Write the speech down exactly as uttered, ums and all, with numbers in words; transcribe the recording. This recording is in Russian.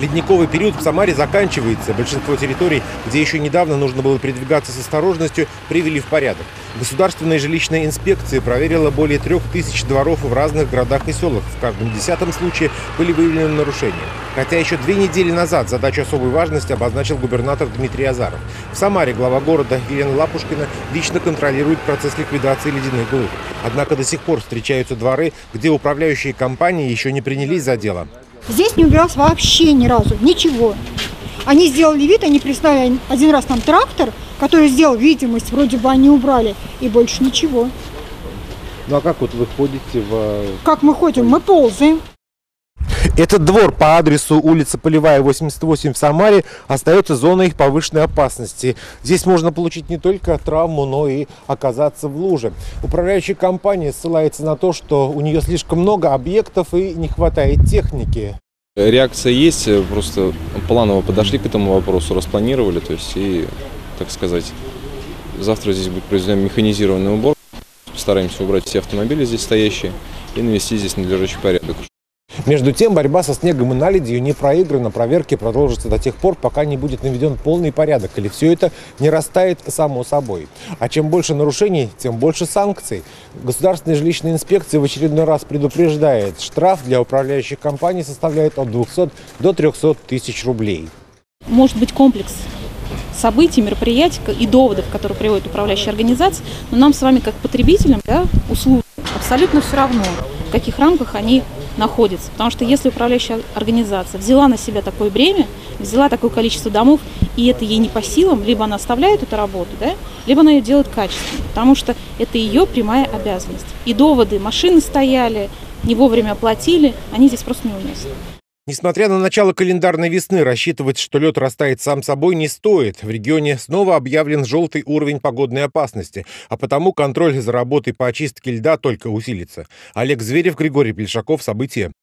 Ледниковый период в Самаре заканчивается. Большинство территорий, где еще недавно нужно было передвигаться с осторожностью, привели в порядок. Государственная жилищная инспекция проверила более трех тысяч дворов в разных городах и селах. В каждом десятом случае были выявлены нарушения. Хотя еще две недели назад задачу особой важности обозначил губернатор Дмитрий Азаров. В Самаре глава города Елена Лапушкина лично контролирует процесс ликвидации ледяных глыб. Однако до сих пор встречаются дворы, где управляющие компании еще не принялись за дело. Здесь не убиралось вообще ни разу, ничего. Они сделали вид, они прислали один раз нам трактор, который сделал видимость, вроде бы они убрали, и больше ничего. Ну а как вот вы ходите в... Как мы ходим? Мы ползаем. Этот двор по адресу улица Полевая, восемьдесят восемь в Самаре остается зоной повышенной опасности. Здесь можно получить не только травму, но и оказаться в луже. Управляющая компания ссылается на то, что у нее слишком много объектов и не хватает техники. Реакция есть, просто планово подошли к этому вопросу, распланировали, то есть и, так сказать, завтра здесь будет произведен механизированный убор. Постараемся убрать все автомобили здесь стоящие и навести здесь надлежащий порядок. Между тем, борьба со снегом и наледью не проиграна. Проверки продолжатся до тех пор, пока не будет наведен полный порядок, или все это не растает само собой. А чем больше нарушений, тем больше санкций. Государственная жилищная инспекция в очередной раз предупреждает: штраф для управляющих компаний составляет от двухсот до трёхсот тысяч рублей. Может быть комплекс событий, мероприятий и доводов, которые приводят управляющие организации, но нам с вами, как потребителям, да, услуг, абсолютно все равно, в каких рамках они находятся. Потому что если управляющая организация взяла на себя такое бремя, взяла такое количество домов, и это ей не по силам, либо она оставляет эту работу, да, либо она ее делает качественно, потому что это ее прямая обязанность. И доводы: машины стояли, не вовремя оплатили, они здесь просто неуместны. Несмотря на начало календарной весны, рассчитывать, что лед растает сам собой, не стоит. В регионе снова объявлен желтый уровень погодной опасности, а потому контроль за работой по очистке льда только усилится. Олег Зверев, Григорий Плешаков. События.